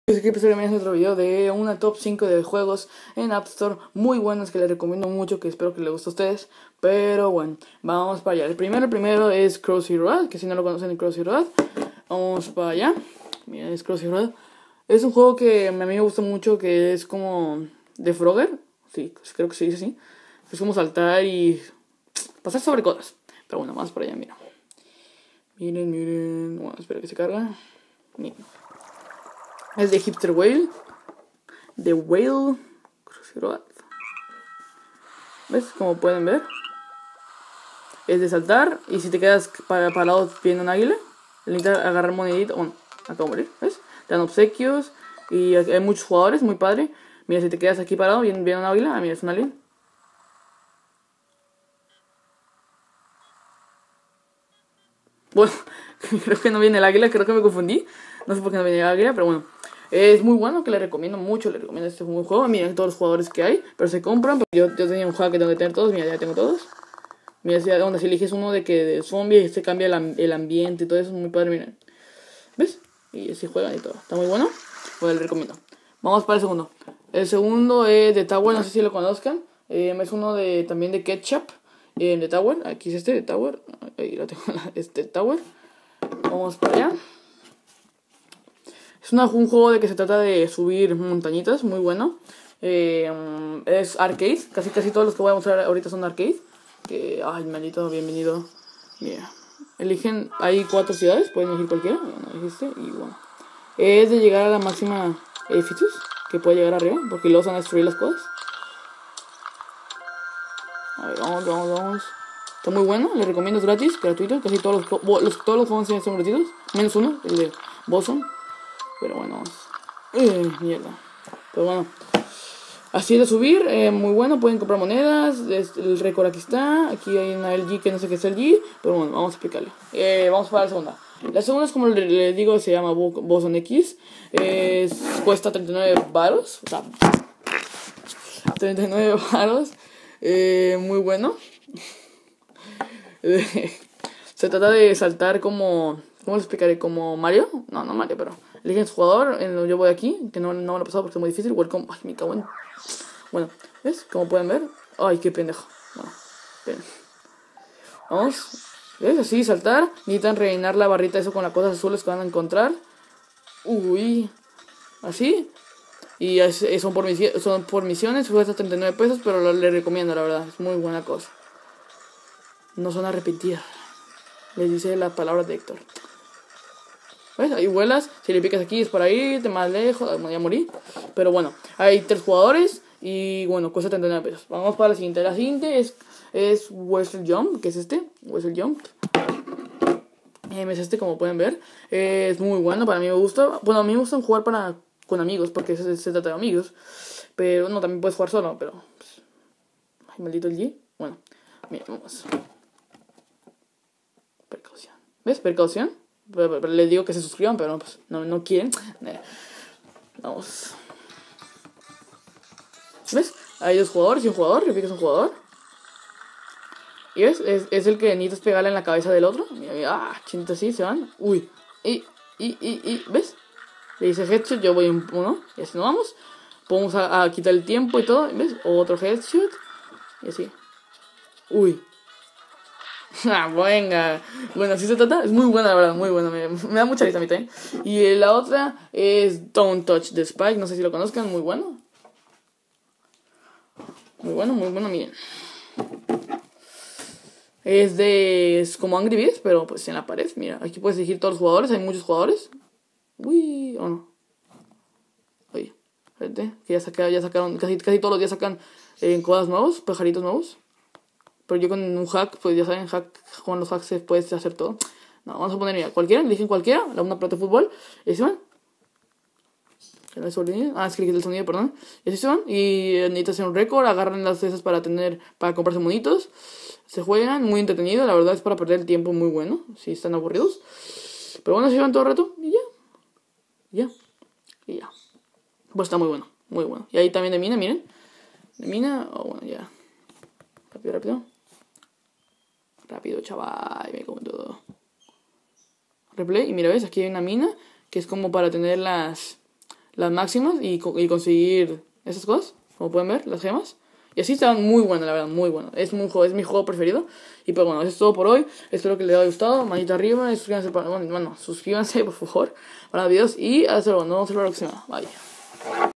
Pues aquí empezaré otro video de una top 5 de juegos en App Store muy buenos que les recomiendo mucho, que espero que les guste a ustedes. Pero bueno, vamos para allá. El primero es Crossy Road, que si no lo conocen, Crossy Road. Vamos para allá. Miren, es Crossy Road. Es un juego que a mí me gusta mucho, que es como de Frogger. Sí, creo que se dice así. Es como saltar y pasar sobre cosas. Pero bueno, vamos para allá, mira. Miren. Bueno, espera que se carga. Miren. Es de Hipster Whale. The Whale. Crossy Road. ¿Ves? Como pueden ver. Es de saltar. Y si te quedas parado viendo un águila, necesitas agarrar monedita. Bueno, acabo de morir. ¿Ves? Te dan obsequios. Y hay muchos jugadores. Muy padre. Mira, si te quedas aquí parado viendo un águila. Ah, mira, es un alien. Bueno, creo que no viene el águila. Creo que me confundí. No sé por qué no viene el águila. Pero bueno. Es muy bueno, que le recomiendo mucho, le recomiendo este muy juego. Miren todos los jugadores que hay, pero se compran. Pero yo tenía un juego que tengo que tener todos, mira, ya tengo todos. Mira, si eliges uno de que de zombie, se cambia el ambiente y todo eso, es muy padre, miren. ¿Ves? Y así juegan y todo. Está muy bueno, pues le recomiendo. Vamos para el segundo. El segundo es de Tower, no sé si lo conozcan. Es uno también de Ketchup, de Tower. Aquí es este, de Tower. Ahí lo tengo, Tower. Vamos para allá. Es un juego de que se trata de subir montañitas, muy bueno. Es arcade, casi todos los que voy a mostrar ahorita son arcade. Ay, maldito, bienvenido. Mira, eligen, hay 4 ciudades, pueden elegir cualquiera. Bueno, elegiste y bueno. Es de llegar a la máxima edificios que puede llegar arriba, porque luego van a destruir las cosas. A ver, vamos. Está muy bueno, les recomiendo, es gratis, gratuito. Casi todos los juegos son gratuitos, menos uno, el de Boson. Pero bueno, mierda. Pero bueno, así es de subir, muy bueno, pueden comprar monedas. El récord aquí está. Aquí hay una LG que no sé qué es LG, pero bueno, vamos a explicarle. Vamos para la segunda. La segunda es como les digo, se llama Boson X. Cuesta 39 baros. O sea, 39 baros. Muy bueno. Se trata de saltar como... ¿Cómo lo explicaré? ¿Como Mario? No Mario, pero... Eligen su jugador, yo voy aquí, que no me lo he pasado porque es muy difícil. Welcome. Ay, me cago en... Bueno, ¿ves? Como pueden ver. Ay, qué pendejo. Bueno, ven. Vamos. ¿Ves? Así, saltar. Necesitan rellenar la barrita eso con las cosas azules que van a encontrar. Uy. Así. Y son por misiones. Cuesta 39 pesos, pero le recomiendo, la verdad. Es muy buena cosa. No son arrepentidas. Les dice las palabras de Héctor. ¿Ves? Ahí vuelas, si le picas aquí es para irte más lejos, ya morí. Pero bueno, hay 3 jugadores y bueno, cuesta 39 pesos. Vamos para la siguiente. La siguiente es Wrestle Jump, que es Wrestle Jump. Es como pueden ver. Es muy bueno, para mí me gusta. Bueno, a mí me gusta jugar con amigos, porque se trata de amigos. Pero no, también puedes jugar solo, pero... Pues, ay, maldito el G. Bueno, mira, vamos. Precaución. ¿Ves? Precaución. Pero les digo que se suscriban, pero pues, no quieren. Vamos. ¿Ves? Hay 2 jugadores y un jugador. Le picas un jugador. ¿Y ves? Es el que necesitas pegarle en la cabeza del otro. Mira. Chinta así, se van. Uy. Y ¿ves? Le dice headshot, yo voy en uno. Y así nos vamos. Podemos a quitar el tiempo y todo. ¿Ves? Otro headshot. Y así. Uy. Venga. Bueno, así se trata. Es muy buena, la verdad, muy buena. Me da mucha risa a mí también. Y la otra es Don't Touch the Spike. No sé si lo conozcan. Muy bueno. Muy bueno, miren. Es como Angry Birds, pero pues en la pared. Mira, aquí puedes elegir todos los jugadores. Hay muchos jugadores. Uy, o no. Oye, fíjate que ya sacaron. Casi todos los días sacan cosas nuevos, pajaritos nuevos. Pero yo con un hack, pues ya saben, con los hacks se puede hacer todo. No, vamos a poner, mira, cualquiera, eligen cualquiera, una pelota de fútbol, y se van. Es que le quité el sonido, perdón. Y así se van, y necesitan hacer un récord, agarran las esas para comprarse monitos. Se juegan, muy entretenido, la verdad es para perder el tiempo muy bueno, si están aburridos. Pero bueno, se van todo el rato, y ya. Pues está muy bueno, muy bueno. Y ahí también de mina, miren. De mina, bueno, ya. Rápido, chaval, me como todo. Replay, y mira, ves, aquí hay una mina que es como para tener las las máximas y conseguir esas cosas, como pueden ver, las gemas. Y así estaban muy buenas, la verdad, muy bueno. Es mi juego preferido. Y pues bueno, eso es todo por hoy. Espero que les haya gustado. Manito arriba, suscríbanse suscríbanse por favor para los videos. Y hasta luego, nos vemos en la próxima. Bye.